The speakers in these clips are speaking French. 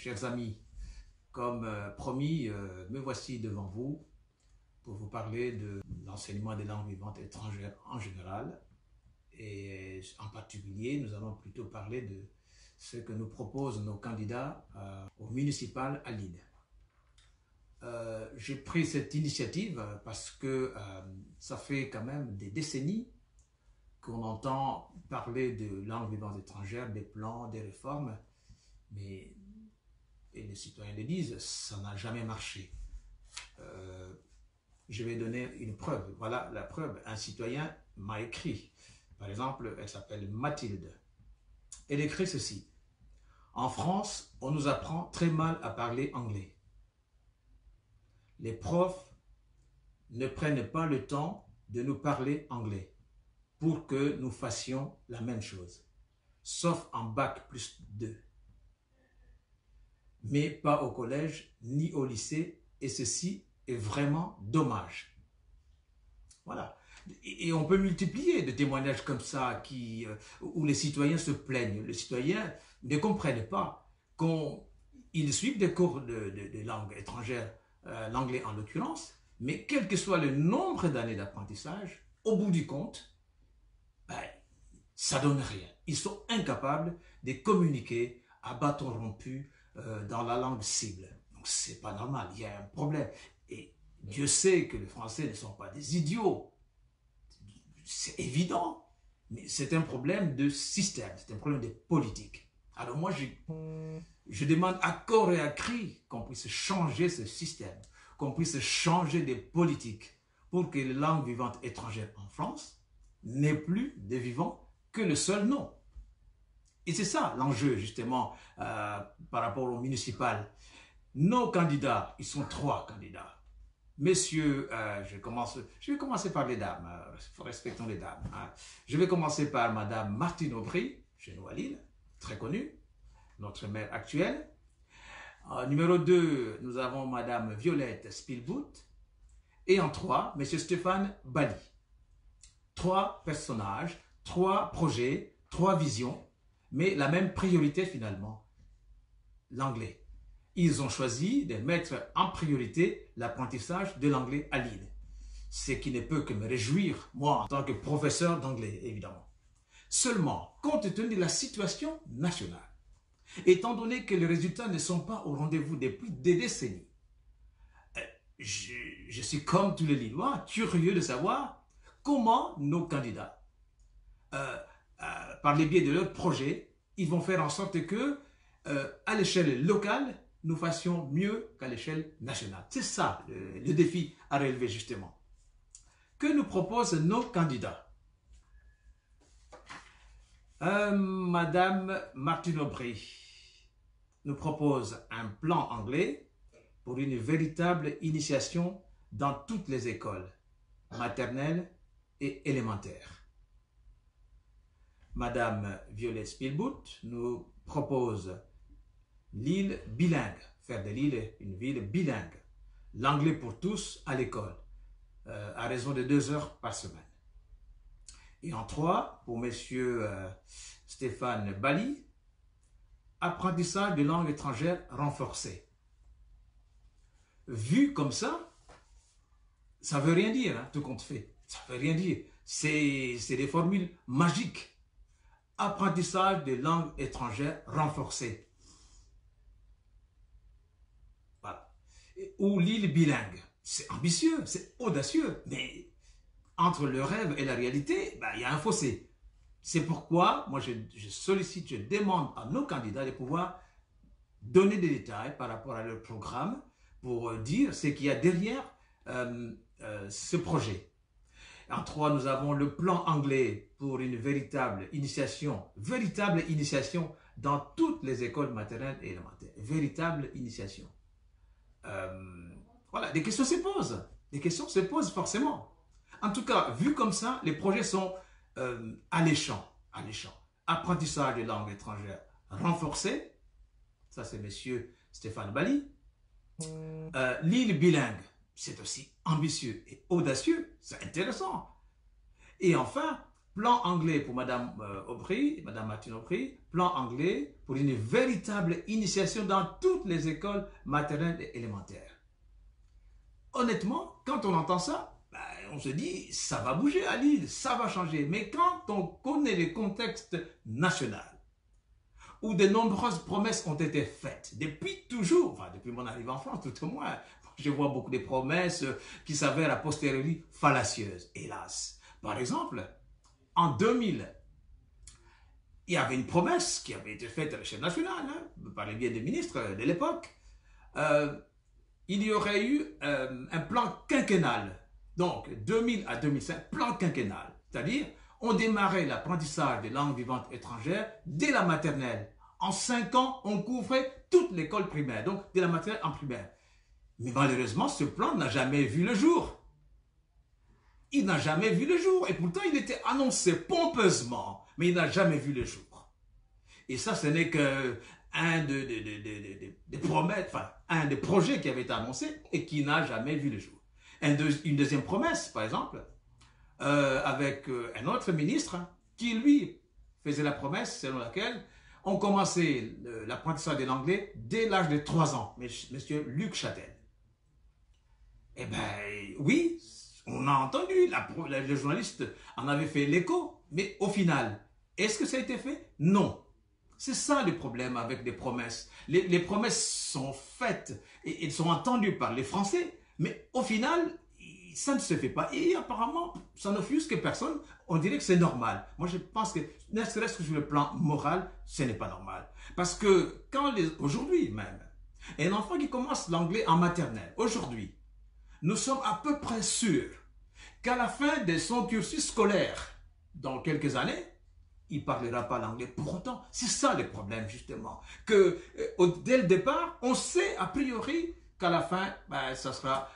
chers amis, comme promis, me voici devant vous pour vous parler de l'enseignement des langues vivantes étrangères en général. Et en particulier, nous allons plutôt parler de ce que nous proposent nos candidats au municipal à Lille. J'ai pris cette initiative parce que ça fait quand même des décennies qu'on entend parler de langues vivantes étrangères, des plans, des réformes, mais, et les citoyens le disent, ça n'a jamais marché. Je vais donner une preuve. Voilà la preuve. Un citoyen m'a écrit. Par exemple, elle s'appelle Mathilde. Elle écrit ceci. En France, on nous apprend très mal à parler anglais. Les profs ne prennent pas le temps de nous parler anglais pour que nous fassions la même chose, sauf en bac plus 2. Mais pas au collège ni au lycée, et ceci est vraiment dommage. Voilà. Et on peut multiplier des témoignages comme ça où les citoyens se plaignent. Les citoyens ne comprennent pas qu'ils suivent des cours de langue étrangère, l'anglais en l'occurrence, mais quel que soit le nombre d'années d'apprentissage, au bout du compte, ça donne rien. Ils sont incapables de communiquer à bâton rompu dans la langue cible. Donc c'est pas normal, il y a un problème. Et Dieu sait que les Français ne sont pas des idiots. C'est évident. Mais c'est un problème de système, c'est un problème de politique. Alors moi, je demande à corps et à cri qu'on puisse changer ce système, qu'on puisse changer des politiques pour que les langues vivantes étrangères en France n'aient plus de vivants que le seul nom. Et c'est ça l'enjeu, justement, par rapport au municipal. Nos candidats, ils sont 3 candidats. Messieurs, je vais commencer par les dames, respectons les dames. Je vais commencer par Madame Martine Aubry, chez nous à Lille, très connue, notre maire actuelle. Numéro 2, nous avons Madame Violette Spielbout. Et en 3, Monsieur Stéphane Bali. 3 personnages, 3 projets, 3 visions, mais la même priorité finalement, l'anglais. Ils ont choisi de mettre en priorité l'apprentissage de l'anglais à Lille. Ce qui ne peut que me réjouir, moi, en tant que professeur d'anglais, évidemment. Seulement, compte tenu de la situation nationale, étant donné que les résultats ne sont pas au rendez-vous depuis des décennies, je suis comme tous les Lillois, curieux de savoir comment nos candidats, par le biais de leurs projets, ils vont faire en sorte que, à l'échelle locale, nous fassions mieux qu'à l'échelle nationale. C'est ça le défi à relever justement. Que nous proposent nos candidats? Madame Martine Aubry nous propose un plan anglais pour une véritable initiation dans toutes les écoles, maternelles et élémentaires. Madame Violette Spielbout nous propose Lille bilingue, faire de Lille une ville bilingue. L'anglais pour tous à l'école, à raison de 2 heures par semaine. Et en 3, pour Monsieur Stéphane Bali, apprentissage de langue étrangère renforcé. Vu comme ça ne veut rien dire, hein, tout compte fait. Ça ne veut rien dire. C'est des formules magiques. Apprentissage de langue étrangère renforcé. Ou Lille bilingue. C'est ambitieux, c'est audacieux, mais entre le rêve et la réalité, il y a un fossé. C'est pourquoi, moi, je sollicite, je demande à nos candidats de pouvoir donner des détails par rapport à leur programme pour dire ce qu'il y a derrière ce projet. En 3, nous avons le plan anglais pour une véritable initiation dans toutes les écoles maternelles et élémentaires. Véritable initiation. Voilà, des questions se posent. Des questions se posent forcément. En tout cas, vu comme ça, les projets sont alléchants. Apprentissage de langue étrangère renforcé. Ça, c'est monsieur Stéphane Bali. Lille bilingue. C'est aussi ambitieux et audacieux. C'est intéressant. Et enfin, Plan anglais pour Madame Aubry, Madame Martine Aubry, plan anglais pour une véritable initiation dans toutes les écoles maternelles et élémentaires. Honnêtement, quand on entend ça, ben, on se dit, ça va bouger à Lille, ça va changer. Mais quand on connaît le contexte national, où de nombreuses promesses ont été faites, depuis toujours, enfin depuis mon arrivée en France, tout au moins, je vois beaucoup de promesses qui s'avèrent a posteriori fallacieuses, hélas. Par exemple, en 2000, il y avait une promesse qui avait été faite à l'échelle nationale, par les biais des ministres de l'époque. Il y aurait eu un plan quinquennal, donc 2000 à 2005, plan quinquennal, c'est-à-dire on démarrait l'apprentissage des langues vivantes étrangères dès la maternelle. En 5 ans, on couvrait toute l'école primaire, donc dès la maternelle en primaire. Mais malheureusement, ce plan n'a jamais vu le jour. Il n'a jamais vu le jour. Et pourtant, il était annoncé pompeusement, mais il n'a jamais vu le jour. Et ça, ce n'est qu'un des promesses, enfin, un des projets qui avait été annoncé et qui n'a jamais vu le jour. Une deuxième promesse, par exemple, avec un autre ministre qui, lui, faisait la promesse selon laquelle on commençait l'apprentissage de l'anglais dès l'âge de 3 ans, monsieur Luc Châtel. Eh bien, oui, on a entendu, le journaliste en avait fait l'écho, mais au final, est-ce que ça a été fait? Non. C'est ça le problème avec des promesses. Les promesses sont faites et sont entendues par les Français, mais au final, ça ne se fait pas. Et apparemment, ça n'offusque personne. On dirait que c'est normal. Moi, je pense que, ne serait-ce que sur le plan moral, ce n'est pas normal. Parce que aujourd'hui même, un enfant qui commence l'anglais en maternelle, aujourd'hui, nous sommes à peu près sûrs qu'à la fin de son cursus scolaire, dans quelques années, il ne parlera pas l'anglais. Pour autant, c'est ça le problème, justement. Que dès le départ, on sait a priori qu'à la fin, ben, ça sera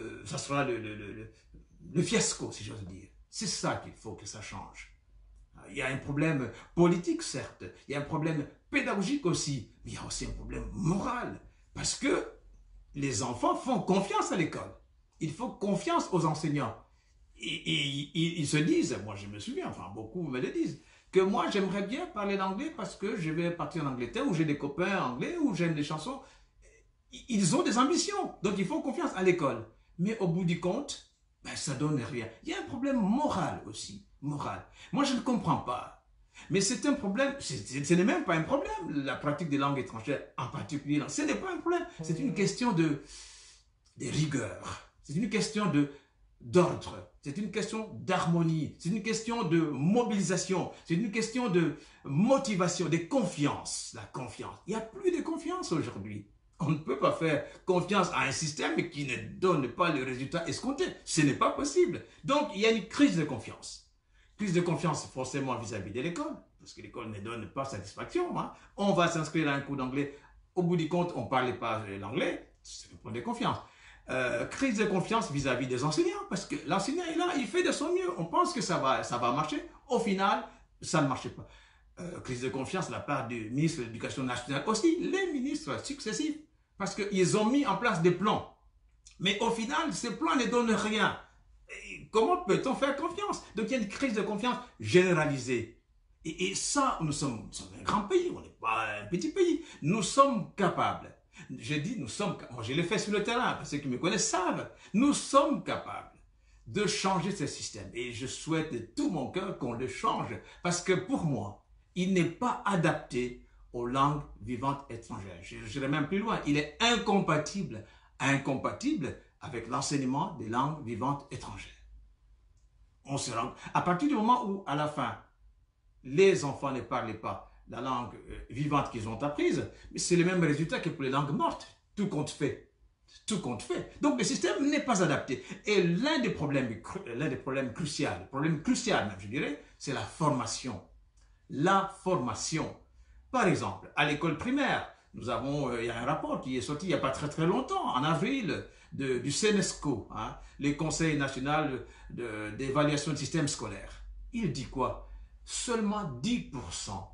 le fiasco, si j'ose dire. C'est ça qu'il faut que ça change. Il y a un problème politique, certes. Il y a un problème pédagogique aussi. Mais il y a aussi un problème moral. Parce que les enfants font confiance à l'école. Ils font confiance aux enseignants. Et ils se disent, moi je me souviens, enfin beaucoup me le disent, que moi j'aimerais bien parler l'anglais parce que je vais partir en Angleterre, où j'ai des copains anglais, où j'aime les chansons. Ils ont des ambitions, donc ils font confiance à l'école. Mais au bout du compte, ben, ça donne rien. Il y a un problème moral aussi, moral. Moi je ne comprends pas. Mais c'est un problème, ce n'est même pas un problème, la pratique des langues étrangères, en particulier, ce n'est pas un problème. C'est une question de rigueur. C'est une question d'ordre, c'est une question d'harmonie, c'est une question de mobilisation, c'est une question de motivation, de confiance. La confiance. Il n'y a plus de confiance aujourd'hui. On ne peut pas faire confiance à un système qui ne donne pas le résultat escompté. Ce n'est pas possible. Donc, il y a une crise de confiance. Crise de confiance forcément vis-à-vis de l'école, parce que l'école ne donne pas satisfaction. Hein. On va s'inscrire à un cours d'anglais. Au bout du compte, on ne parlait pas l'anglais. C'est un problème de confiance. Crise de confiance vis-à-vis des enseignants, parce que l'enseignant est là, il fait de son mieux, on pense que ça va marcher, au final, ça ne marche pas. Crise de confiance de la part du ministre de l'Éducation nationale aussi, les ministres successifs, parce qu'ils ont mis en place des plans, mais au final, ces plans ne donnent rien. Et comment peut-on faire confiance? Donc il y a une crise de confiance généralisée. Et ça, nous sommes un grand pays, on n'est pas un petit pays, nous sommes capables. Je dis, moi je l'ai fait sur le terrain, ceux qui me connaissent savent, nous sommes capables de changer ce système. Et je souhaite de tout mon cœur qu'on le change, parce que pour moi, il n'est pas adapté aux langues vivantes étrangères. J'irai même plus loin, il est incompatible avec l'enseignement des langues vivantes étrangères. On se rend, à partir du moment où, à la fin, les enfants ne parlaient pas la langue vivante qu'ils ont apprise, mais c'est le même résultat que pour les langues mortes. Tout compte fait. Tout compte fait. Donc le système n'est pas adapté. Et l'un des problèmes cruciaux, le problème crucial même, je dirais, c'est la formation. La formation. Par exemple, à l'école primaire, il y a un rapport qui est sorti il n'y a pas très longtemps, en avril, du CNESCO, hein, le Conseil national d'évaluation du système scolaire. Il dit quoi? Seulement 10%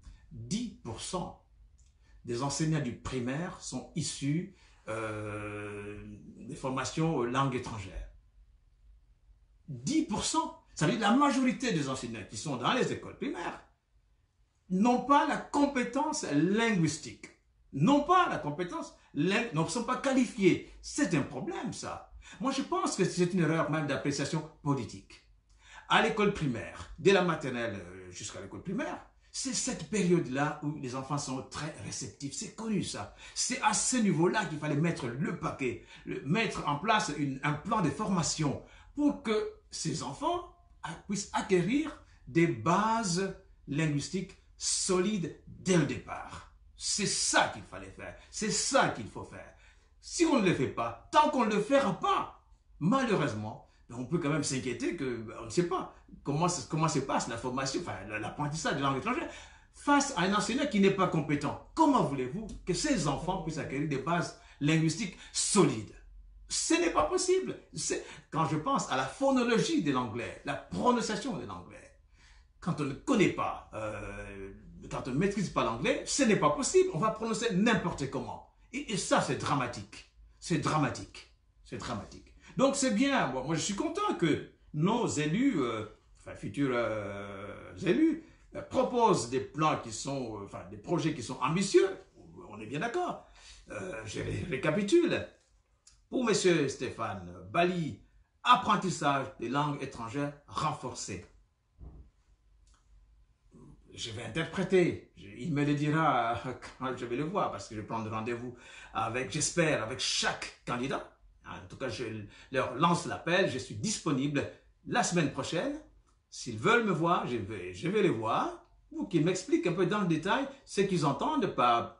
des enseignants du primaire sont issus des formations langue étrangère. 10%. Ça veut dire que la majorité des enseignants qui sont dans les écoles primaires n'ont pas la compétence linguistique. N'ont pas la compétence, ne sont pas qualifiés. C'est un problème, ça. Moi, je pense que c'est une erreur même d'appréciation politique. À l'école primaire, dès la maternelle jusqu'à l'école primaire, c'est cette période-là où les enfants sont très réceptifs. C'est connu, ça. C'est à ce niveau-là qu'il fallait mettre le paquet, mettre en place un plan de formation pour que ces enfants puissent acquérir des bases linguistiques solides dès le départ. C'est ça qu'il fallait faire. C'est ça qu'il faut faire. Si on ne le fait pas, tant qu'on ne le fera pas, malheureusement, on peut quand même s'inquiéter qu'on ne sait pas comment se passe la formation, enfin l'apprentissage de langue étrangère face à un enseignant qui n'est pas compétent. Comment voulez-vous que ces enfants puissent acquérir des bases linguistiques solides? Ce n'est pas possible. Quand je pense à la phonologie de l'anglais, la prononciation de l'anglais, quand on ne connaît pas, quand on ne maîtrise pas l'anglais, ce n'est pas possible. On va prononcer n'importe comment. Et ça, c'est dramatique. C'est dramatique. C'est dramatique. Donc, c'est bien. Moi, je suis content que nos élus, futurs élus, proposent des plans qui sont, des projets qui sont ambitieux. On est bien d'accord. Je récapitule. Pour M. Stéphane Bali, apprentissage des langues étrangères renforcé. Je vais interpréter, il me le dira quand je vais le voir, parce que je vais prendre rendez-vous avec, j'espère, avec chaque candidat. En tout cas, je leur lance l'appel, je suis disponible la semaine prochaine. S'ils veulent me voir, je vais les voir, pour qu'ils m'expliquent un peu dans le détail ce qu'ils entendent par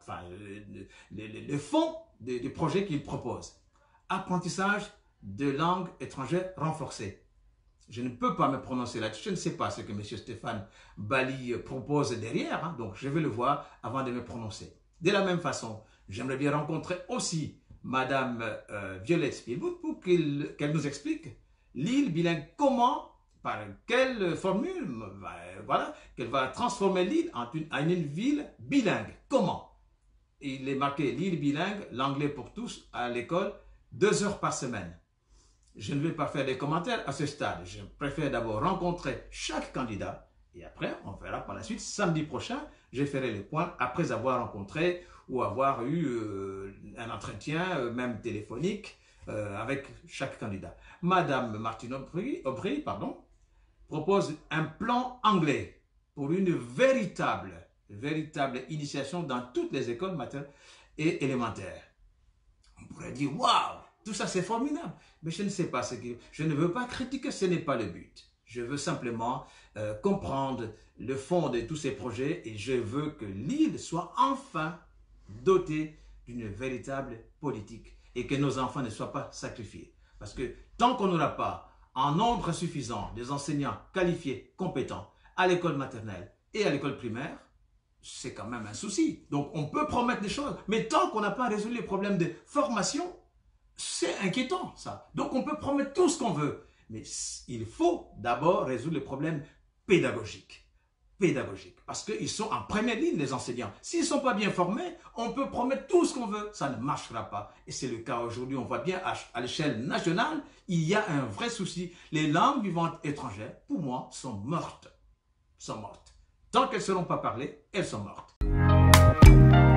le fond des projets qu'ils proposent. Apprentissage de langue étrangère renforcée. Je ne peux pas me prononcer là-dessus. Je ne sais pas ce que M. Stéphane Bali propose derrière. Hein, donc, je vais le voir avant de me prononcer. De la même façon, j'aimerais bien rencontrer aussi Mme Violette Spielbout pour qu'elle nous explique l'île bilingue. Comment, par quelle formule, voilà, qu'elle va transformer l'île en une ville bilingue. Comment? Il est marqué l'île bilingue, l'anglais pour tous à l'école, 2 heures par semaine. Je ne vais pas faire des commentaires à ce stade. Je préfère d'abord rencontrer chaque candidat et après, on verra par la suite. Samedi prochain, je ferai le point après avoir rencontré ou avoir eu un entretien, même téléphonique, avec chaque candidat. Madame Martine Aubry, propose un plan anglais pour une véritable initiation dans toutes les écoles maternelles et élémentaires. On pourrait dire, waouh! Tout ça, c'est formidable. Mais je ne sais pas ce que... Je ne veux pas critiquer, ce n'est pas le but. Je veux simplement comprendre le fond de tous ces projets et je veux que l'île soit enfin dotée d'une véritable politique et que nos enfants ne soient pas sacrifiés. Parce que tant qu'on n'aura pas en nombre suffisant des enseignants qualifiés, compétents à l'école maternelle et à l'école primaire, c'est quand même un souci. Donc, on peut promettre des choses, mais tant qu'on n'a pas résolu les problèmes de formation, c'est inquiétant, ça. Donc, on peut promettre tout ce qu'on veut. Mais il faut d'abord résoudre les problèmes pédagogiques. Parce qu'ils sont en première ligne, les enseignants. S'ils ne sont pas bien formés, on peut promettre tout ce qu'on veut. Ça ne marchera pas. Et c'est le cas aujourd'hui. On voit bien à l'échelle nationale, il y a un vrai souci. Les langues vivantes étrangères, pour moi, sont mortes. Tant qu'elles ne seront pas parlées, elles sont mortes.